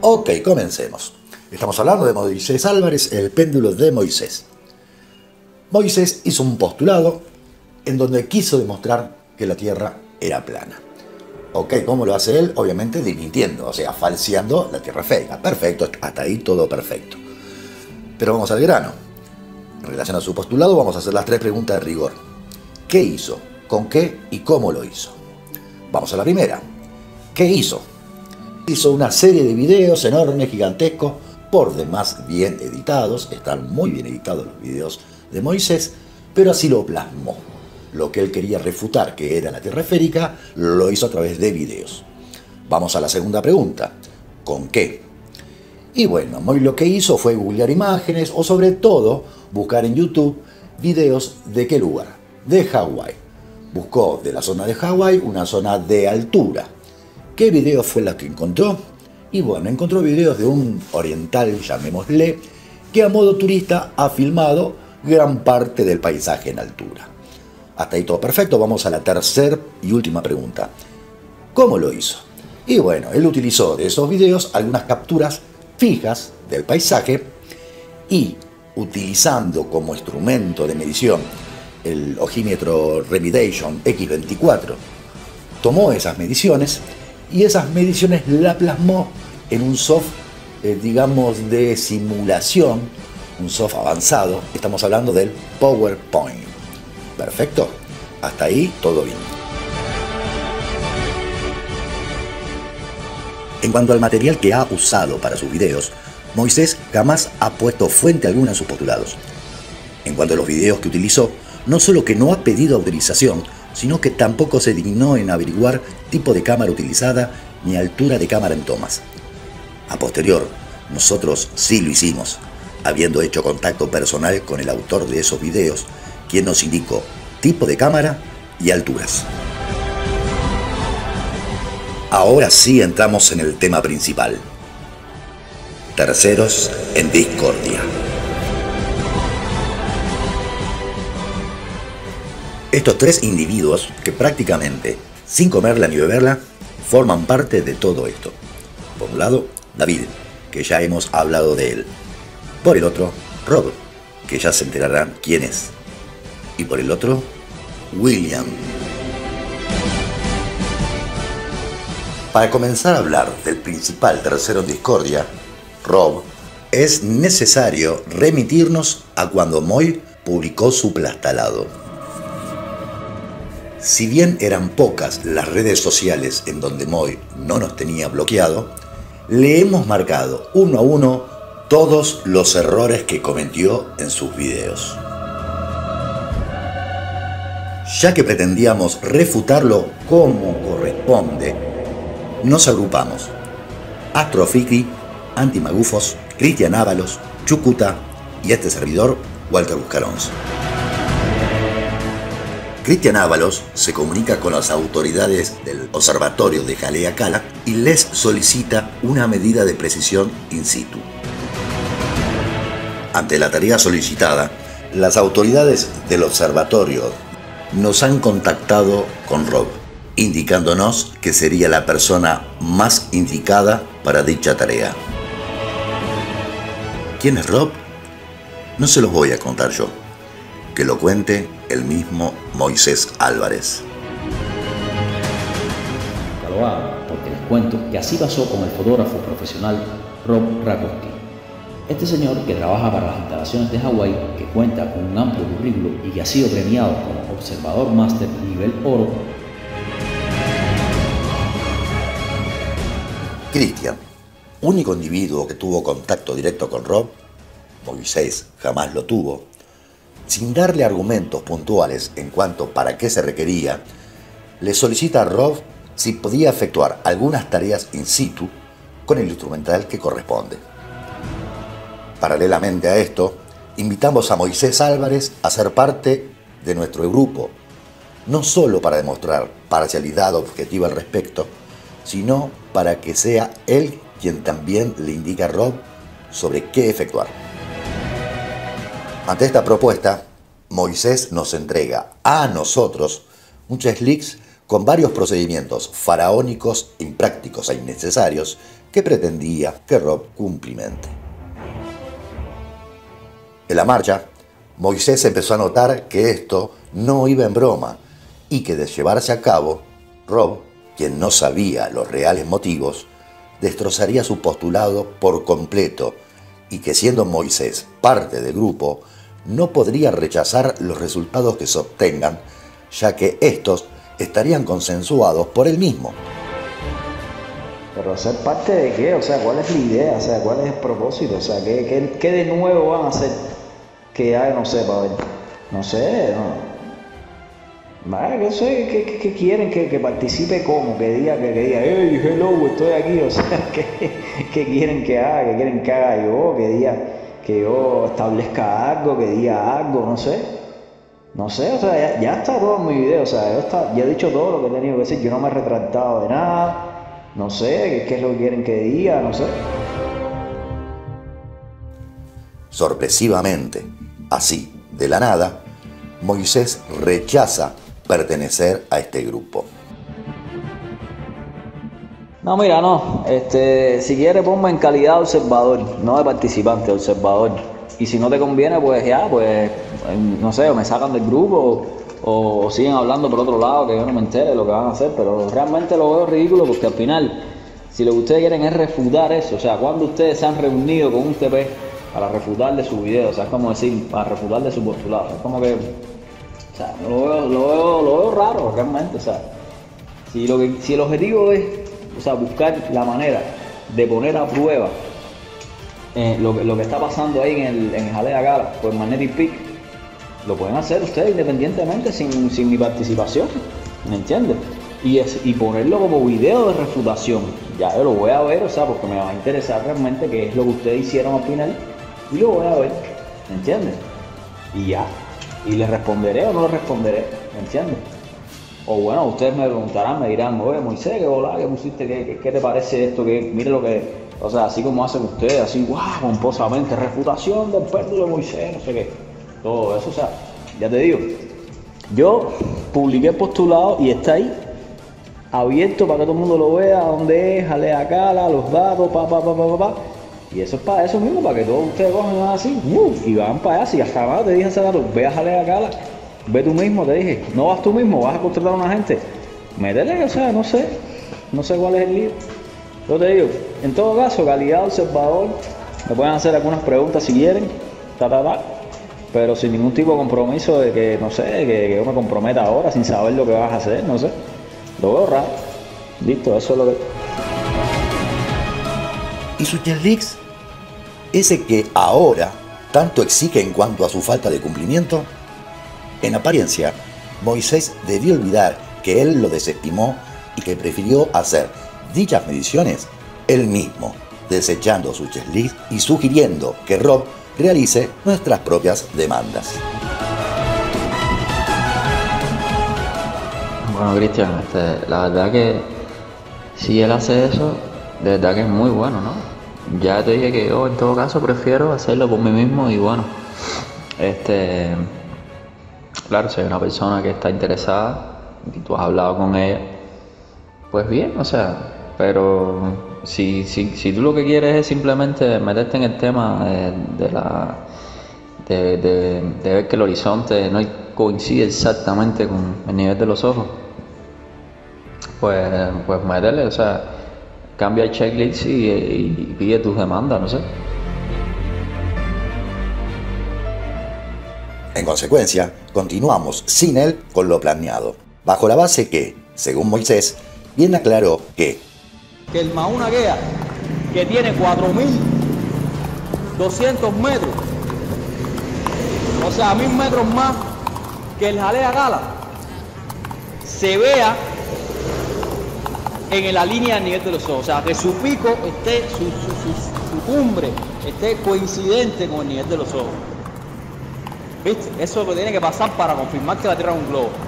Ok, comencemos. Estamos hablando de Moisés Álvarez, el péndulo de Moisés. Moisés hizo un postulado en donde quiso demostrar que la Tierra era plana. Ok, ¿cómo lo hace él? Obviamente mintiendo, o sea, falseando la Tierra esférica. Perfecto, hasta ahí todo perfecto. Pero vamos al grano. En relación a su postulado vamos a hacer las tres preguntas de rigor. ¿Qué hizo? ¿Con qué? ¿Y cómo lo hizo? Vamos a la primera. ¿Qué hizo? Hizo una serie de videos enormes, gigantescos, por demás bien editados. Están muy bien editados los videos de Moisés, pero así lo plasmó. Lo que él quería refutar, que era la Tierra esférica, lo hizo a través de videos. Vamos a la segunda pregunta. ¿Con qué? Y bueno, Moisés lo que hizo fue googlear imágenes o sobre todo buscar en YouTube videos de qué lugar, de Hawái. Buscó de la zona de Hawái una zona de altura. ¿Qué video fue la que encontró? Y bueno, encontró videos de un oriental, llamémosle, que a modo turista ha filmado gran parte del paisaje en altura. Hasta ahí todo perfecto. Vamos a la tercera y última pregunta. ¿Cómo lo hizo? Y bueno, él utilizó de esos videos algunas capturas fijas del paisaje y utilizando como instrumento de medición el ojímetro Remidation X24, tomó esas mediciones y esas mediciones la plasmó en un software, digamos, de simulación, un software avanzado. Estamos hablando del PowerPoint. Perfecto, hasta ahí todo bien. En cuanto al material que ha usado para sus videos, Moisés jamás ha puesto fuente alguna en sus postulados. En cuanto a los videos que utilizó, no solo que no ha pedido autorización, sino que tampoco se dignó en averiguar tipo de cámara utilizada ni altura de cámara en tomas. A posterior, nosotros sí lo hicimos, habiendo hecho contacto personal con el autor de esos videos, quien nos indicó tipo de cámara y alturas. Ahora sí entramos en el tema principal. Terceros en discordia. Estos tres individuos que prácticamente, sin comerla ni beberla, forman parte de todo esto. Por un lado, David, que ya hemos hablado de él. Por el otro, Rob, que ya se enterarán quién es. Y por el otro, William. Para comenzar a hablar del principal tercero en discordia, Rob, es necesario remitirnos a cuando Moy publicó su plastalado. Si bien eran pocas las redes sociales en donde Moy no nos tenía bloqueado, le hemos marcado uno a uno todos los errores que cometió en sus videos. Ya que pretendíamos refutarlo como corresponde, nos agrupamos: Astrofikri, Antimagufos, Cristian Ábalos, Chucuta y este servidor, Walter Buscarons. Cristian Ábalos se comunica con las autoridades del observatorio de Haleakala y les solicita una medida de precisión in situ. Ante la tarea solicitada, las autoridades del observatorio nos han contactado con Rob, indicándonos que sería la persona más indicada para dicha tarea. ¿Quién es Rob? No se los voy a contar yo. Que lo cuente el mismo Moisés Álvarez. Lo hago porque les cuento que así pasó con el fotógrafo profesional Rob Rakowski. Este señor, que trabaja para las instalaciones de Hawái, que cuenta con un amplio currículo y que ha sido premiado como observador máster nivel oro. Cristian, único individuo que tuvo contacto directo con Rob, Moisés jamás lo tuvo, sin darle argumentos puntuales en cuanto para qué se requería, le solicita a Rob si podía efectuar algunas tareas in situ con el instrumental que corresponde. Paralelamente a esto, invitamos a Moisés Álvarez a ser parte de nuestro grupo, no solo para demostrar parcialidad objetiva al respecto, sino para que sea él quien también le indique a Rob sobre qué efectuar. Ante esta propuesta, Moisés nos entrega a nosotros un checklist con varios procedimientos faraónicos, imprácticos e innecesarios que pretendía que Rob cumplimente. En la marcha, Moisés empezó a notar que esto no iba en broma y que de llevarse a cabo, Rob, quien no sabía los reales motivos, destrozaría su postulado por completo y que siendo Moisés parte del grupo, no podría rechazar los resultados que se obtengan, ya que estos estarían consensuados por él mismo. Pero ser parte de qué, o sea, ¿cuál es la idea? O sea, ¿cuál es el propósito? O sea, ¿qué de nuevo van a hacer que ya no sepa? No sé, no sé, ¿qué quieren que participe como? Que diga, hey, hello, estoy aquí, o sea, ¿qué quieren que haga? ¿Qué quieren que haga yo? Que diga, que yo establezca algo, que diga algo, no sé. No sé, o sea, ya está todo en mi video, o sea, ya he dicho todo lo que he tenido que decir, yo no me he retractado de nada, no sé, qué es lo que quieren que diga, no sé. Sorpresivamente, así, de la nada, Moisés rechaza pertenecer a este grupo. No, mira, no, si quieres ponme en calidad de observador, no de participante, de observador. Y si no te conviene, pues ya, pues, no sé, o me sacan del grupo o siguen hablando por otro lado, que yo no me entere de lo que van a hacer, pero realmente lo veo ridículo porque al final, si lo que ustedes quieren es refutar eso, o sea, cuando ustedes se han reunido con un TP para refutarle su video, o sea, es como decir, para refutarle su postulado, es como que, o sea, lo veo raro realmente, o sea, si el objetivo es, o sea, buscar la manera de poner a prueba lo que está pasando ahí en el Jalea Gala por Magnetic Peak, lo pueden hacer ustedes independientemente sin mi participación, ¿me entiendes? Y ponerlo como video de refutación, ya yo lo voy a ver, o sea, porque me va a interesar realmente qué es lo que ustedes hicieron al final y lo voy a ver, ¿me entiendes? Y ya, y les responderé o no les responderé, ¿me entiendes? O bueno, ustedes me preguntarán, me dirán, oye Moisés, qué volada que pusiste, ¿qué te parece esto? Mire lo que, o sea, así como hacen ustedes, así, guau, pomposamente, refutación del péndulo de Moisés, no sé qué. Todo eso, o sea, ya te digo, yo publiqué el postulado y está ahí, abierto para que todo el mundo lo vea, dónde es, Jalea Gala, los datos, y eso es para eso mismo, para que todos ustedes cojan así, y van para allá, si hasta ahora te dije hace rato, ve a Jalea Gala, ve tú mismo, te dije, no vas tú mismo, vas a contratar a una gente, métele, o sea, no sé cuál es el lío. Yo te digo, en todo caso, calidad de observador, me pueden hacer algunas preguntas si quieren, pero sin ningún tipo de compromiso de que, no sé, que yo me comprometa ahora sin saber lo que vas a hacer, no sé. Lo veo raro. Listo, eso es lo que... ¿Y sus jet leaks? Ese que ahora tanto exige en cuanto a su falta de cumplimiento. En apariencia, Moisés debió olvidar que él lo desestimó y que prefirió hacer dichas mediciones él mismo, desechando su checklist y sugiriendo que Rob realice nuestras propias demandas. Bueno, Cristian, la verdad que si él hace eso, de verdad que es muy bueno, ¿no? Ya te dije que yo en todo caso prefiero hacerlo por mí mismo y bueno, claro, si hay una persona que está interesada y tú has hablado con ella, pues bien, o sea, pero si tú lo que quieres es simplemente meterte en el tema de ver que el horizonte no coincide exactamente con el nivel de los ojos, pues métele, o sea, cambia el checklist y pide tus demandas, no sé. En consecuencia, continuamos sin él con lo planeado, bajo la base que, según Moisés, bien aclaró que el Mauna Kea, que tiene 4.200 metros, o sea, 1.000 metros más que el Jalea Gala, se vea en la línea del nivel de los ojos, o sea, que su pico esté, su cumbre esté coincidente con el nivel de los ojos. ¿Viste? Eso es lo que tiene que pasar para confirmar que la Tierra es un globo.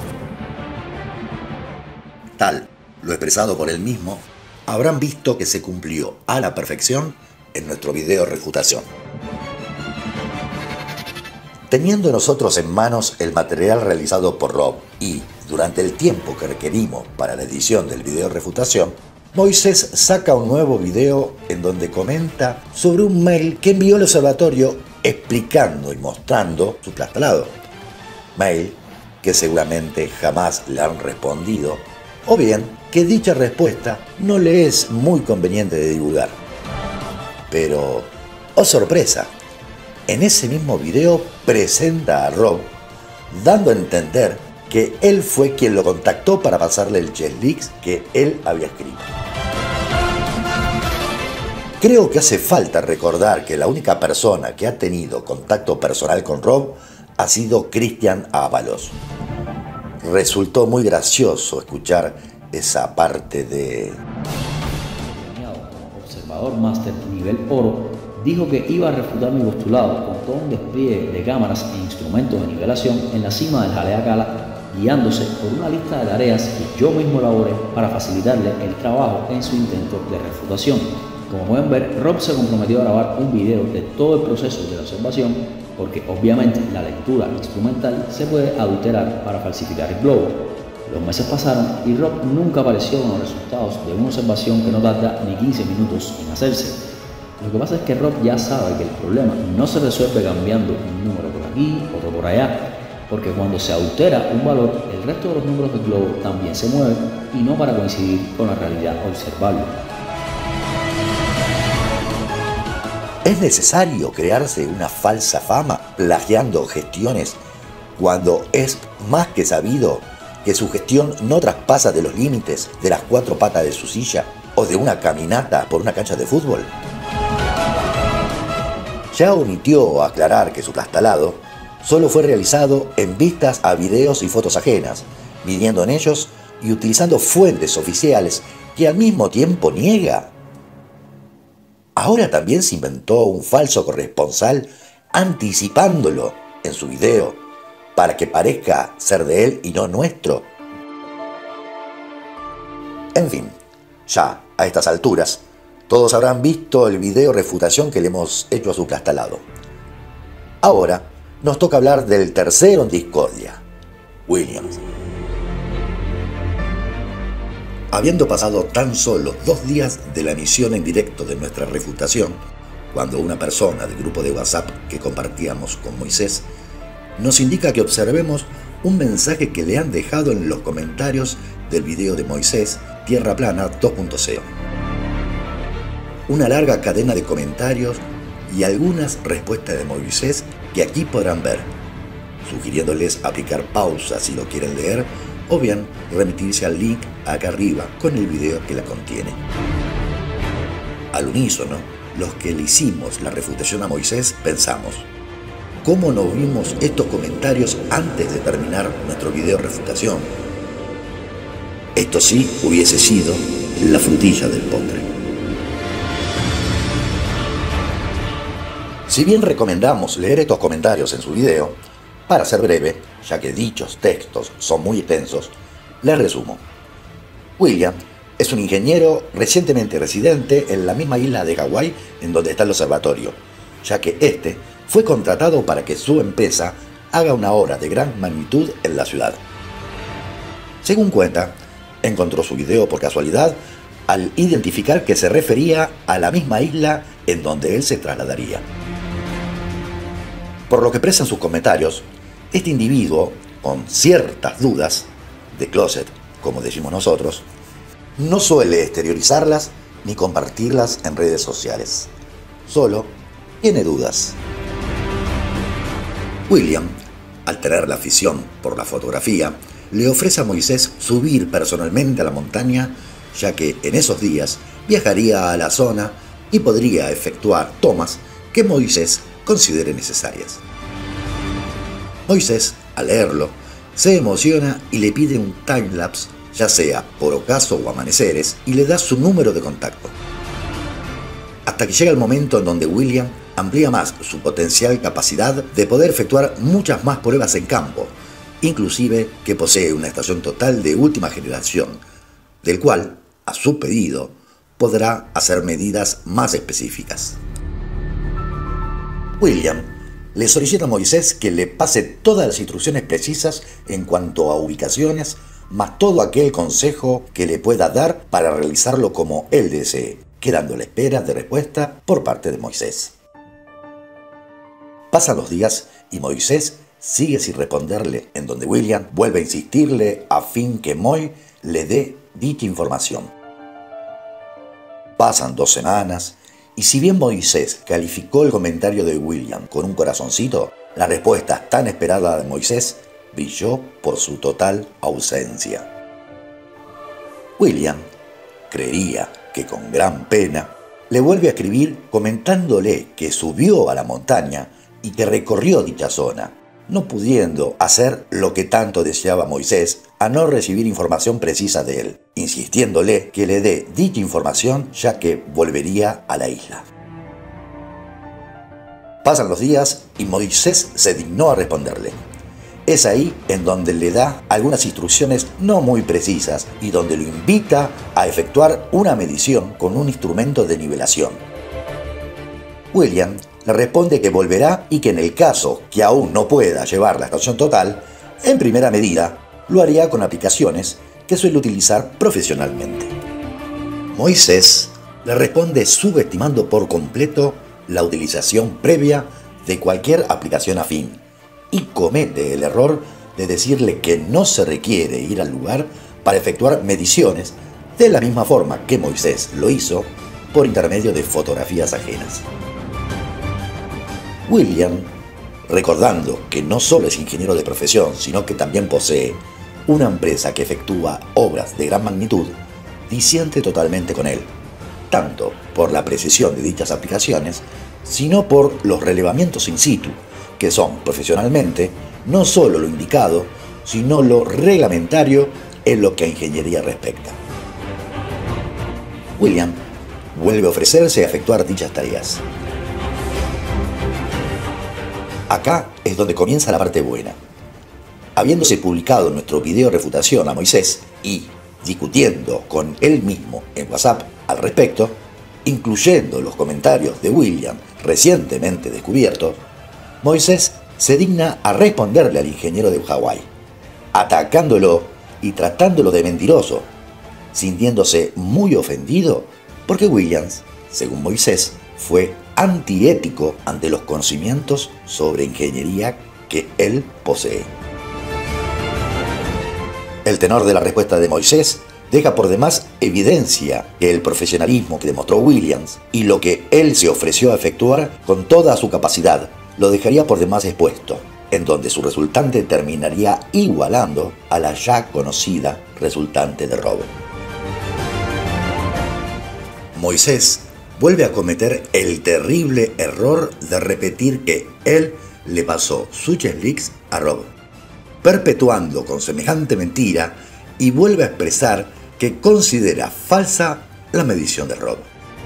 Tal lo expresado por él mismo, habrán visto que se cumplió a la perfección en nuestro video refutación. Teniendo nosotros en manos el material realizado por Rob y durante el tiempo que requerimos para la edición del video refutación, Moisés saca un nuevo video en donde comenta sobre un mail que envió al observatorio explicando y mostrando su plastalado. Mail que seguramente jamás le han respondido, o bien que dicha respuesta no le es muy conveniente de divulgar. Pero, oh sorpresa, en ese mismo video presenta a Rob dando a entender que él fue quien lo contactó para pasarle el jet leaks que él había escrito. Creo que hace falta recordar que la única persona que ha tenido contacto personal con Rob ha sido Cristian Ábalos. Resultó muy gracioso escuchar esa parte de... Como observador máster nivel oro, dijo que iba a refutar mi postulado con todo un despliegue de cámaras e instrumentos de nivelación en la cima del Haleakala, guiándose por una lista de tareas que yo mismo elaboré para facilitarle el trabajo en su intento de refutación. Como pueden ver, Rob se comprometió a grabar un video de todo el proceso de la observación, porque obviamente la lectura instrumental se puede adulterar para falsificar el globo. Los meses pasaron y Rob nunca apareció con los resultados de una observación que no tarda ni 15 minutos en hacerse. Lo que pasa es que Rob ya sabe que el problema no se resuelve cambiando un número por aquí, otro por allá, porque cuando se adultera un valor, el resto de los números del globo también se mueven y no para coincidir con la realidad observable. ¿Es necesario crearse una falsa fama plagiando gestiones cuando es más que sabido que su gestión no traspasa de los límites de las 4 patas de su silla o de una caminata por una cancha de fútbol? Ya omitió aclarar que su plastalado solo fue realizado en vistas a videos y fotos ajenas, midiendo en ellos y utilizando fuentes oficiales que al mismo tiempo niega. Ahora también se inventó un falso corresponsal anticipándolo en su video para que parezca ser de él y no nuestro. En fin, ya a estas alturas, todos habrán visto el video refutación que le hemos hecho a su plastalado. Ahora nos toca hablar del tercero en discordia, Williams. Habiendo pasado tan solo 2 días de la emisión en directo de nuestra refutación, cuando una persona del grupo de WhatsApp que compartíamos con Moisés nos indica que observemos un mensaje que le han dejado en los comentarios del video de Moisés Tierra Plana 2.0. Una larga cadena de comentarios y algunas respuestas de Moisés que aquí podrán ver, sugiriéndoles aplicar pausa si lo quieren leer o bien remitirse al link acá arriba con el video que la contiene. Al unísono, los que le hicimos la refutación a Moisés pensamos: ¿cómo no vimos estos comentarios antes de terminar nuestro video refutación? Esto sí hubiese sido la frutilla del postre. Si bien recomendamos leer estos comentarios en su video, para ser breve, ya que dichos textos son muy extensos, les resumo. William es un ingeniero recientemente residente en la misma isla de Hawái en donde está el observatorio, ya que este fue contratado para que su empresa haga una obra de gran magnitud en la ciudad. Según cuenta, encontró su video por casualidad al identificar que se refería a la misma isla en donde él se trasladaría. Por lo que expresan sus comentarios, este individuo, con ciertas dudas, de closet, como decimos nosotros, no suele exteriorizarlas ni compartirlas en redes sociales. Solo tiene dudas. William, al tener la afición por la fotografía, le ofrece a Moisés subir personalmente a la montaña, ya que en esos días viajaría a la zona y podría efectuar tomas que Moisés considere necesarias. Moisés, al leerlo, se emociona y le pide un timelapse, ya sea por ocaso o amaneceres, y le da su número de contacto. Hasta que llega el momento en donde William amplía más su potencial capacidad de poder efectuar muchas más pruebas en campo, inclusive que posee una estación total de última generación, del cual, a su pedido, podrá hacer medidas más específicas. William le solicita a Moisés que le pase todas las instrucciones precisas en cuanto a ubicaciones, más todo aquel consejo que le pueda dar para realizarlo como él desee, quedando a la espera de respuesta por parte de Moisés. Pasan los días y Moisés sigue sin responderle, en donde William vuelve a insistirle a fin que Moy le dé dicha información. Pasan 2 semanas, y si bien Moisés calificó el comentario de William con un corazoncito, la respuesta tan esperada de Moisés brilló por su total ausencia. William creería que con gran pena le vuelve a escribir comentándole que subió a la montaña y que recorrió dicha zona, no pudiendo hacer lo que tanto deseaba Moisés a no recibir información precisa de él, insistiéndole que le dé dicha información ya que volvería a la isla. Pasan los días y Moisés se dignó a responderle. Es ahí en donde le da algunas instrucciones no muy precisas y donde lo invita a efectuar una medición con un instrumento de nivelación. William le responde que volverá y que en el caso que aún no pueda llevar la estación total, en primera medida lo haría con aplicaciones que suele utilizar profesionalmente. Moisés le responde subestimando por completo la utilización previa de cualquier aplicación afín y comete el error de decirle que no se requiere ir al lugar para efectuar mediciones de la misma forma que Moisés lo hizo por intermedio de fotografías ajenas. William, recordando que no solo es ingeniero de profesión, sino que también posee una empresa que efectúa obras de gran magnitud, disiente totalmente con él, tanto por la precisión de dichas aplicaciones, sino por los relevamientos in situ, que son profesionalmente no solo lo indicado, sino lo reglamentario en lo que a ingeniería respecta. William vuelve a ofrecerse a efectuar dichas tareas. Acá es donde comienza la parte buena. Habiéndose publicado nuestro video refutación a Moisés y discutiendo con él mismo en WhatsApp al respecto, incluyendo los comentarios de William recientemente descubiertos, Moisés se digna a responderle al ingeniero de Hawái, atacándolo y tratándolo de mentiroso, sintiéndose muy ofendido porque Williams, según Moisés, fue antiético ante los conocimientos sobre ingeniería que él posee. El tenor de la respuesta de Moisés deja por demás evidencia que el profesionalismo que demostró Williams y lo que él se ofreció a efectuar con toda su capacidad lo dejaría por demás expuesto, en donde su resultante terminaría igualando a la ya conocida resultante de robo. Moisés vuelve a cometer el terrible error de repetir que él le pasó sus leaks a Rob, perpetuando con semejante mentira, y vuelve a expresar que considera falsa la medición de Rob.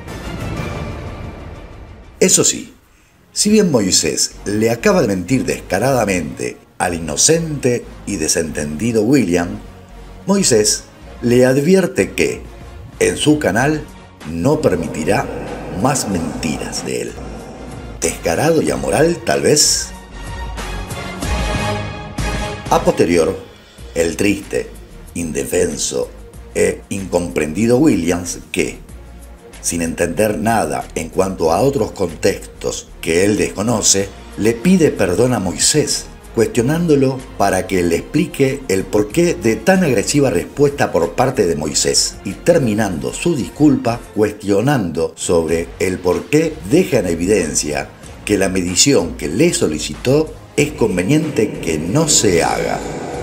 Eso sí, si bien Moisés le acaba de mentir descaradamente al inocente y desentendido William, Moisés le advierte que en su canal no permitirá más mentiras de él. Descarado y amoral, tal vez. A posterior, el triste, indefenso e incomprendido Williams, que, sin entender nada en cuanto a otros contextos que él desconoce, le pide perdón a Moisés, cuestionándolo para que le explique el porqué de tan agresiva respuesta por parte de Moisés, y terminando su disculpa cuestionando sobre el porqué deja en evidencia que la medición que le solicitó es conveniente que no se haga.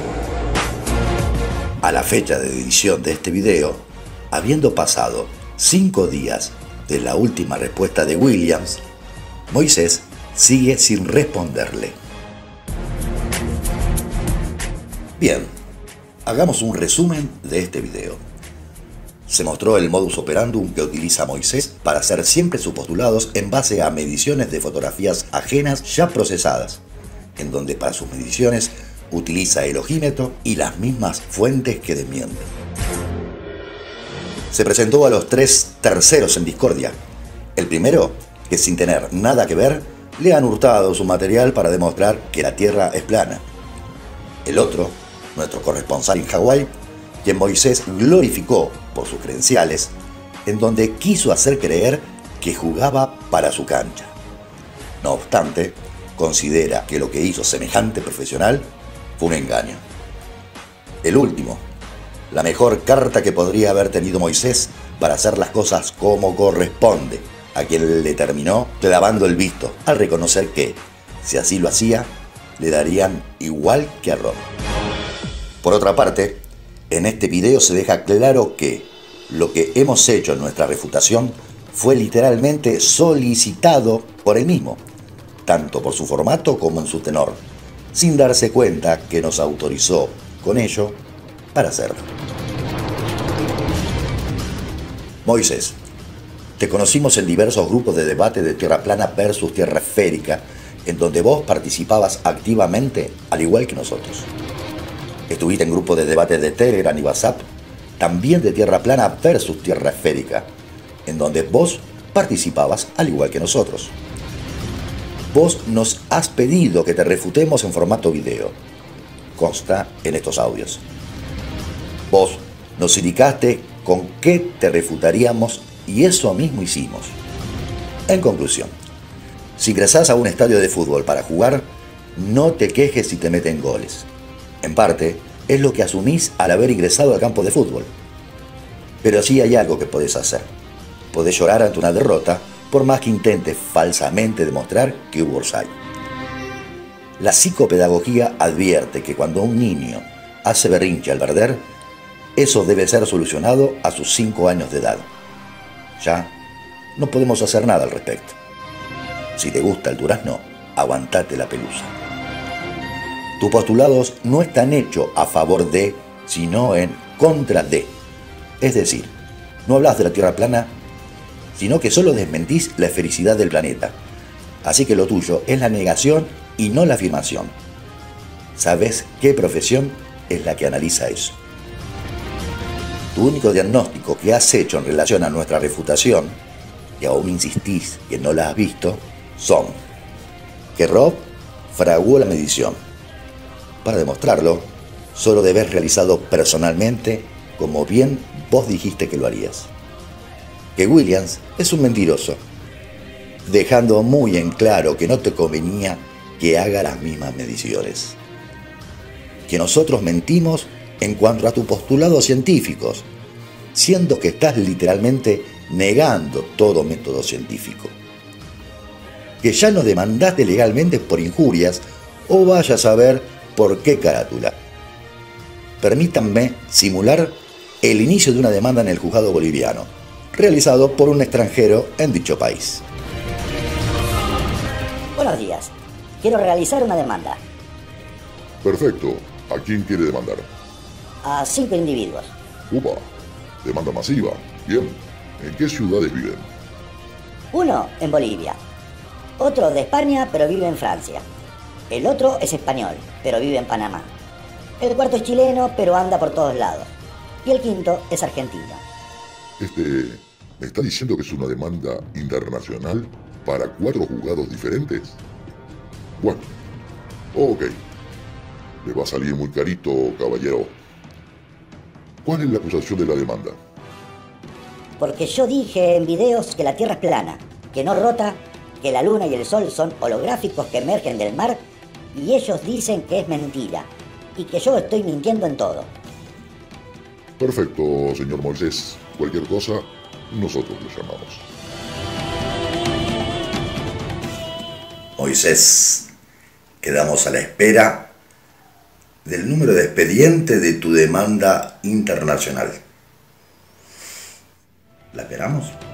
A la fecha de edición de este video, habiendo pasado 5 días de la última respuesta de Williams, Moisés sigue sin responderle. Bien, hagamos un resumen de este video. Se mostró el modus operandum que utiliza Moisés para hacer siempre sus postulados en base a mediciones de fotografías ajenas ya procesadas, en donde para sus mediciones utiliza el ojímetro y las mismas fuentes que desmienten. Se presentó a los 3 terceros en discordia. El primero, que sin tener nada que ver, le han hurtado su material para demostrar que la Tierra es plana. El otro, nuestro corresponsal en Hawái, quien Moisés glorificó por sus credenciales, en donde quiso hacer creer que jugaba para su cancha. No obstante, considera que lo que hizo semejante profesional fue un engaño. El último, la mejor carta que podría haber tenido Moisés para hacer las cosas como corresponde, a quien le terminó clavando el visto al reconocer que, si así lo hacía, le darían igual que a Rob. Por otra parte, en este video se deja claro que lo que hemos hecho en nuestra refutación fue literalmente solicitado por él mismo, tanto por su formato como en su tenor, sin darse cuenta que nos autorizó con ello para hacerlo. Moisés, te conocimos en diversos grupos de debate de tierra plana versus tierra esférica, en donde vos participabas activamente al igual que nosotros. Estuviste en grupos de debate de Telegram y WhatsApp, también de tierra plana versus tierra esférica, en donde vos participabas al igual que nosotros. Vos nos has pedido que te refutemos en formato video. Consta en estos audios. Vos nos indicaste con qué te refutaríamos y eso mismo hicimos. En conclusión, si ingresás a un estadio de fútbol para jugar, no te quejes si te meten goles. En parte, es lo que asumís al haber ingresado al campo de fútbol. Pero sí hay algo que podés hacer. Podés llorar ante una derrota, por más que intentes falsamente demostrar que hubo offside. La psicopedagogía advierte que cuando un niño hace berrinche al perder, eso debe ser solucionado a sus 5 años de edad. Ya no podemos hacer nada al respecto. Si te gusta el durazno, aguantate la pelusa. Tus postulados no están hechos a favor de, sino en contra de. Es decir, no hablas de la Tierra plana, sino que solo desmentís la esfericidad del planeta. Así que lo tuyo es la negación y no la afirmación. ¿Sabes qué profesión es la que analiza eso? Tu único diagnóstico que has hecho en relación a nuestra refutación, y aún insistís que no la has visto, son que Rob fraguó la medición. Para demostrarlo, solo debes realizado personalmente como bien vos dijiste que lo harías. Que Williams es un mentiroso, dejando muy en claro que no te convenía que haga las mismas mediciones. Que nosotros mentimos en cuanto a tus postulados científicos, siendo que estás literalmente negando todo método científico. Que ya nos demandaste legalmente por injurias o vaya a saber por qué carátula. Permítanme simular el inicio de una demanda en el juzgado boliviano, realizado por un extranjero en dicho país. Buenos días. Quiero realizar una demanda. Perfecto. ¿A quién quiere demandar? A 5 individuos. Upa, demanda masiva. Bien. ¿En qué ciudades viven? Uno en Bolivia. Otro de España, pero vive en Francia. El otro es español, pero vive en Panamá. El cuarto es chileno, pero anda por todos lados. Y el quinto es argentino. ¿Me está diciendo que es una demanda internacional para 4 juzgados diferentes? Bueno, ok. Le va a salir muy carito, caballero. ¿Cuál es la acusación de la demanda? Porque yo dije en videos que la Tierra es plana, que no rota, que la Luna y el Sol son holográficos que emergen del mar, y ellos dicen que es mentira, y que yo estoy mintiendo en todo. Perfecto, señor Moisés. Cualquier cosa, nosotros lo llamamos. Moisés, quedamos a la espera del número de expediente de tu demanda internacional. ¿La esperamos?